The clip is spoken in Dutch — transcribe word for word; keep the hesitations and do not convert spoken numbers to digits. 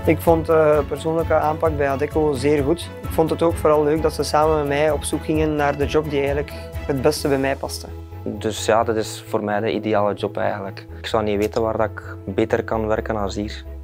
Ik vond de persoonlijke aanpak bij Adecco zeer goed. Ik vond het ook vooral leuk dat ze samen met mij op zoek gingen naar de job die eigenlijk het beste bij mij paste. Dus ja, dat is voor mij de ideale job eigenlijk. Ik zou niet weten waar dat ik beter kan werken dan hier.